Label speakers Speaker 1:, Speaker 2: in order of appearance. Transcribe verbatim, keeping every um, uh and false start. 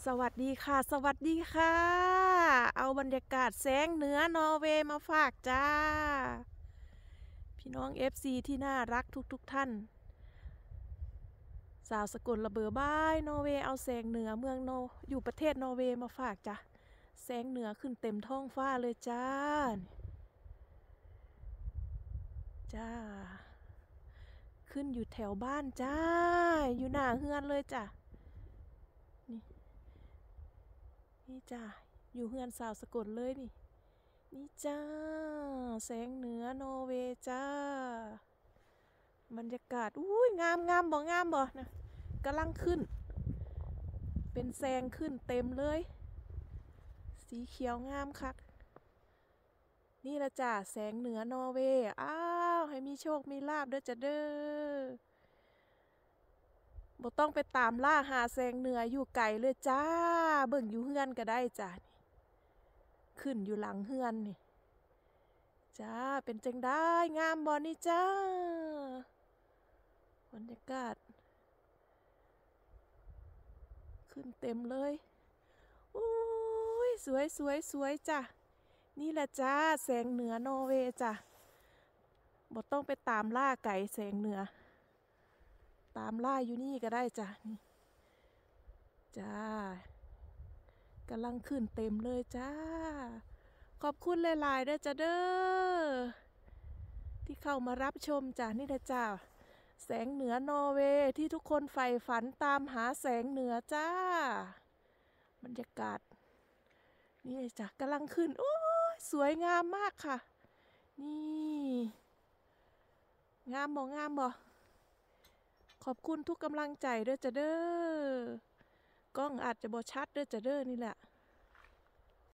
Speaker 1: สวัสดีค่ะสวัสดีค่ะเอาบรรยากาศแสงเหนือนอร์เวย์มาฝากจ้าพี่น้อง เอฟ ซี ที่น่ารักทุกๆ ท่านสาวสกลระเบือบ้ายนอร์เวย์เอาแสงเหนือเมืองโนอยู่ประเทศนอร์เวย์มาฝากจ้ะแสงเหนือขึ้นเต็มท้องฟ้าเลยจ้าจ้าขึ้นอยู่แถวบ้านจ้าอยู่หน้าเฮือนเลยจ้ะนี่นี่จ้าอยู่เฮือนสาวสกลเลยนี่นี่จ้าแสงเหนือนอร์เวย์จ้าบรรยากาศอุ้ยงามงามบ่งามบ่นะกำลังขึ้นเป็นแสงขึ้นเต็มเลยสีเขียวงามคักนี่ละจ้าแสงเหนือนอร์เวย์อ้าวให้มีโชคมีลาภเด้อจ้ะเด้อบ่ต้องไปตามล่าหาแสงเหนืออยู่ไกลเลยจ้าเบิ่งอยู่เฮือนก็ได้จ้าขึ้นอยู่หลังเฮือนนี่จ้าเป็นจังได้งามบ่นี่จ้าบรรยากาศขึ้นเต็มเลยอุ้ยสวยสวยสวยจ้ะนี่แหละจ้าแสงเหนือนอร์เวย์จ้ะบ่ต้องไปตามล่าไก่แสงเหนือตามล่าอยู่นี่ก็ได้จ้ะนี่จ้ากำลังขึ้นเต็มเลยจ้าขอบคุณหลายๆเด้อจ้ะเด้อที่เข้ามารับชมจ้ะนี่แหละจ้าแสงเหนือนอร์เวย์ที่ทุกคนใฝ่ฝันตามหาแสงเหนือจ้าบรรยากาศนี่จ้ะกำลังขึ้นโอ้ยสวยงามมากค่ะนี่งามบ่งามบ่ขอบคุณทุกกำลังใจด้วยจ้ะเด้อกล้องอาจจะบ่ชัดด้วยจ้ะเด้อนี่แหละ